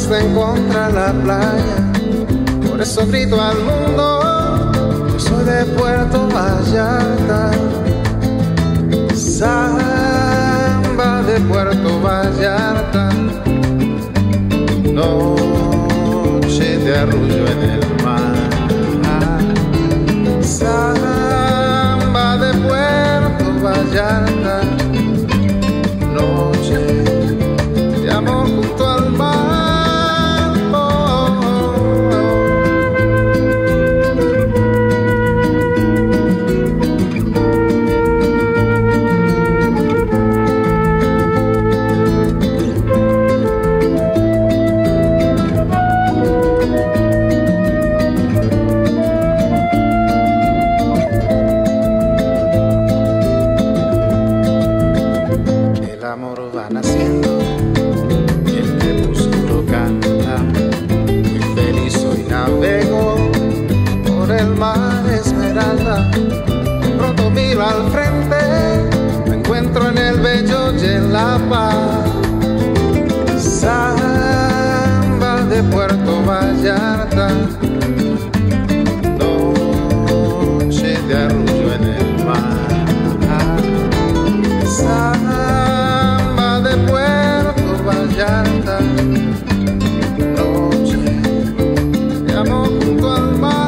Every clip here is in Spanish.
está en contra de la playa, por eso grito al mundo, yo soy de Puerto Vallarta. Samba de Puerto Vallarta, noche de arrullo en el mar. Samba de Puerto Vallarta, noche de amor junto al mar. Pronto miro al frente, me encuentro en el bello y en la paz. Samba de Puerto Vallarta, noche de arrullo en el mar. Samba de Puerto Vallarta, noche de amor junto al mar.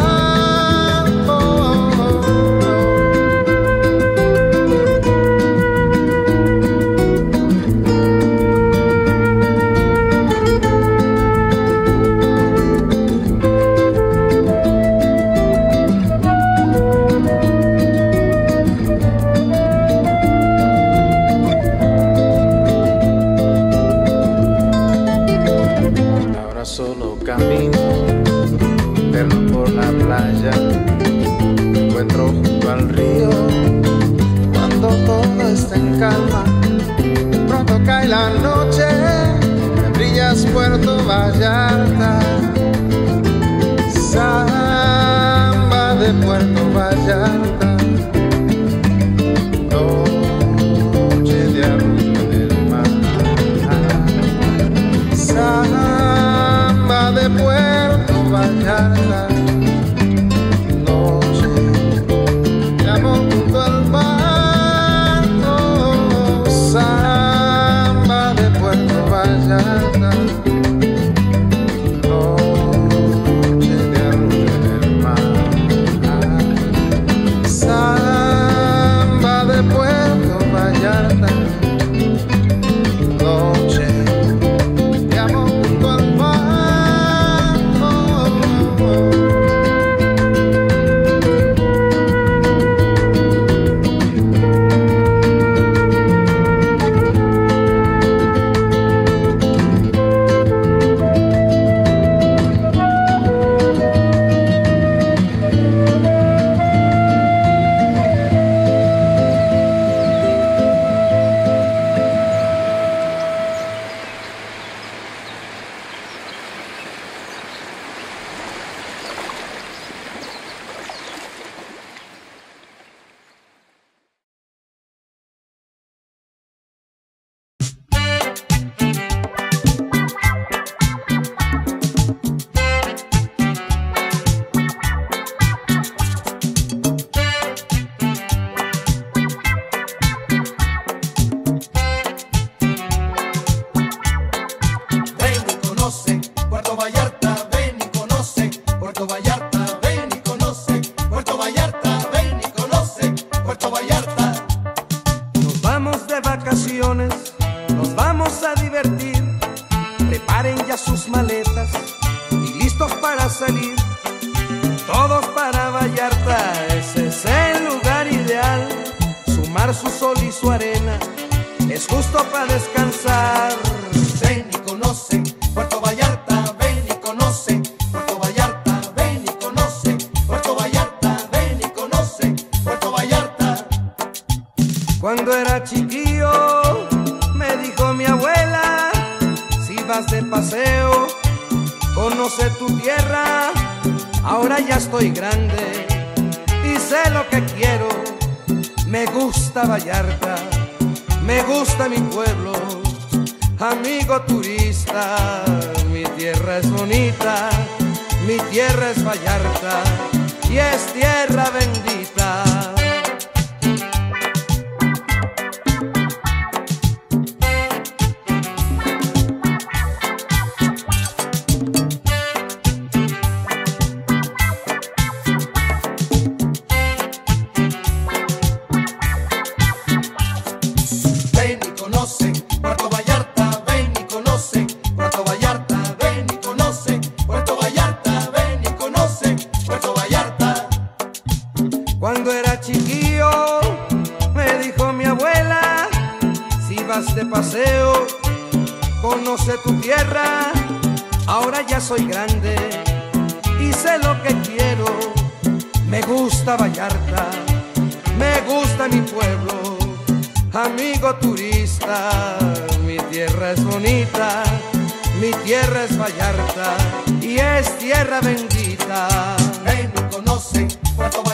Solo camino, perno por la playa, me encuentro junto al río, cuando todo está en calma, pronto cae la noche, me brillas Puerto Vallarta. Samba de Puerto Vallarta, noche de arrullo en el mar. Samba de Puerto Vallarta, noche de amor junto al mar. Oh, samba de Puerto Vallarta, noche de arrullo en el mar. Samba de Puerto Vallarta, noche de amor junto al mar. Nos vamos a divertir. Preparen ya sus maletas y listos para salir. Todos para Vallarta, ese es el lugar ideal. Su mar, su sol y su arena es justo para descansar. Ven y conoce Puerto Vallarta, ven y conoce Puerto Vallarta, ven y conoce Puerto Vallarta, ven y conoce Puerto Vallarta. Cuando era chiquillo me dijo mi abuela, si vas de paseo conoce tu tierra. Ahora ya estoy grande y sé lo que quiero. Me gusta Vallarta, me gusta mi pueblo, amigo turista, mi tierra es bonita, mi tierra es Vallarta y es tierra bendita. Cuando era chiquillo me dijo mi abuela, si vas de paseo, conoce tu tierra. Ahora ya soy grande y sé lo que quiero. Me gusta Vallarta, me gusta mi pueblo. Amigo turista, mi tierra es bonita, mi tierra es Vallarta y es tierra bendita. Ven y conoce Puerto Vallarta.